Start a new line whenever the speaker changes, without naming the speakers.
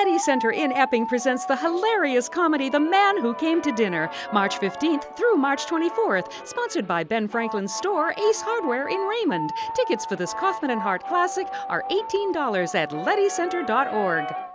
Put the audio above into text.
Leddy Center in Epping presents the hilarious comedy The Man Who Came to Dinner, March 15th through March 24th, sponsored by Ben Franklin's store, Ace Hardware in Raymond. Tickets for this Kaufman and Hart classic are $18 at leddycenter.org.